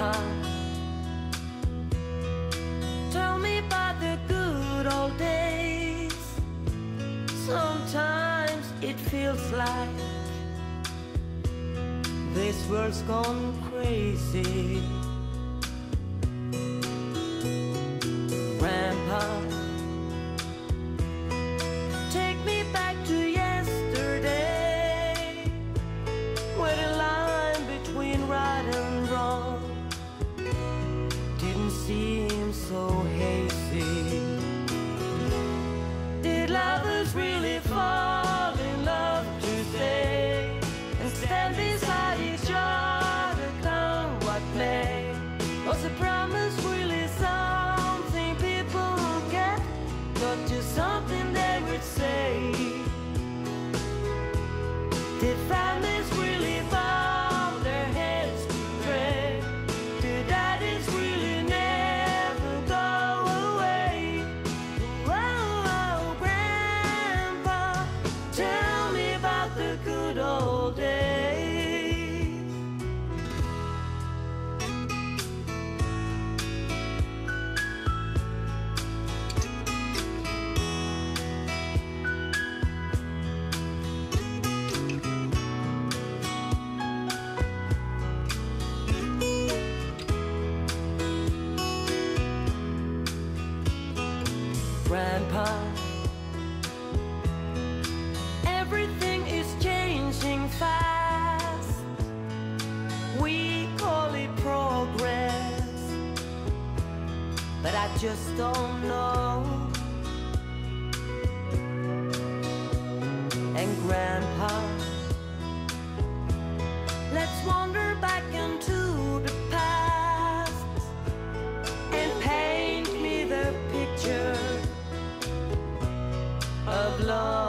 Grandpa, tell me about the good old days. Sometimes it feels like this world's gone crazy. Grandpa, take me back to yesterday, where the line between right and wrong didn't seem so hazy. Did lovers really fall in love today and stand beside each other come what may? Was a promise really something people get, not just something they would say? Did families really bow their heads to pray? Did daddies really never go away? Whoa, Grandpa, tell me about the good old days. Grandpa, everything is changing fast. We call it progress, but I just don't know. And Grandpa, let's wander back into the past and paint me the picture of love.